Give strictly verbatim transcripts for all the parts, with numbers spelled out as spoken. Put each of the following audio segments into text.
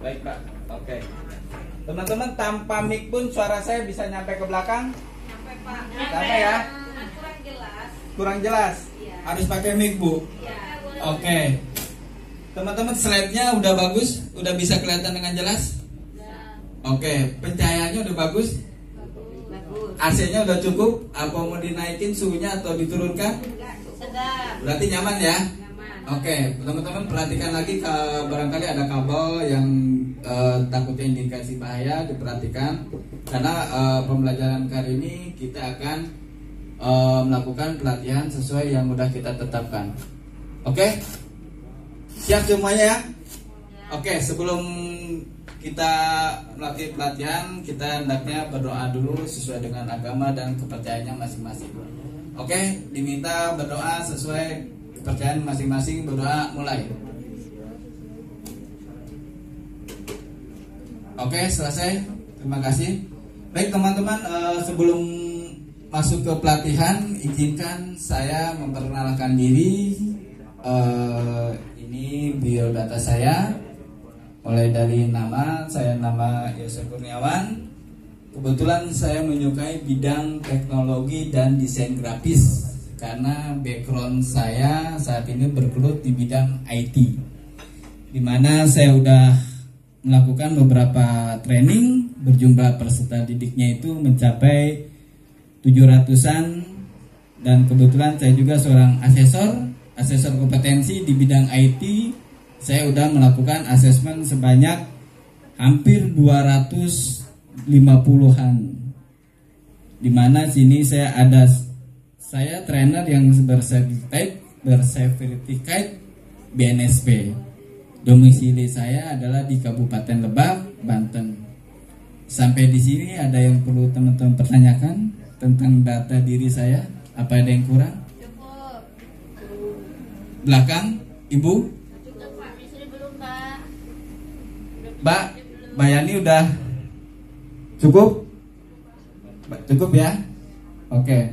Baik Pak, oke. Teman-teman, tanpa mic pun suara saya bisa nyampe ke belakang? Nyampe Pak. Sampai ya? Cuman kurang jelas. Kurang jelas? Iya. Harus pakai mic Bu? Iya. Oke. Teman-teman, slide-nya udah bagus? Udah bisa kelihatan dengan jelas? Oke, pencahayaannya udah bagus? Bagus. A C-nya udah cukup? Apa mau dinaikin suhunya atau diturunkan? Enggak, sedap. Berarti nyaman ya? Nyaman. Oke, teman-teman perhatikan lagi, ke barangkali ada kabel yang eh, takutnya indikasi bahaya, diperhatikan karena eh, pembelajaran kali ini kita akan eh, melakukan pelatihan sesuai yang udah kita tetapkan. Oke, siap semuanya ya? Oke, sebelum kita melatih pelatihan, kita hendaknya berdoa dulu sesuai dengan agama dan kepercayaannya masing-masing. Oke, diminta berdoa sesuai kepercayaan masing-masing. Berdoa mulai. Oke, selesai. Terima kasih. Baik teman-teman, eh, sebelum masuk ke pelatihan, izinkan saya memperkenalkan diri. Eh, ini biodata saya. Mulai dari nama, saya nama Yosef Kurniawan. Kebetulan saya menyukai bidang teknologi dan desain grafis karena background saya saat ini bergelut di bidang I T, dimana saya udah melakukan beberapa training, berjumlah peserta didiknya itu mencapai tujuh ratusan, dan kebetulan saya juga seorang asesor, asesor kompetensi di bidang I T. Saya udah melakukan asesmen sebanyak hampir dua ratus lima puluhan, dimana sini saya ada saya trainer yang bersertifikat bersertifikat B N S P. Domisili saya adalah di Kabupaten Lebak, Banten. Sampai di sini ada yang perlu teman-teman pertanyakan tentang data diri saya? Apa ada yang kurang? Cukup. Belakang, Ibu? Mbak, Mbak Yani udah cukup? Cukup ya? Oke.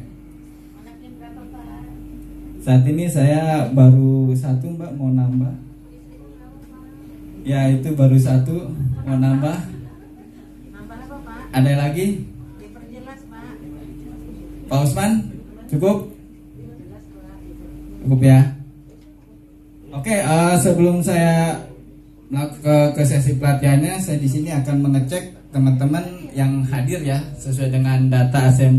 Saat ini saya baru satu Mbak, mau nambah. Ya itu baru satu, mau nambah. Nambah apa Pak? Ada lagi? Diperjelas Pak. Pak Usman, cukup? Cukup ya? Oke, uh, sebelum saya ke, ke sesi pelatihannya, saya di sini akan mengecek teman-teman yang hadir ya sesuai dengan data A S E M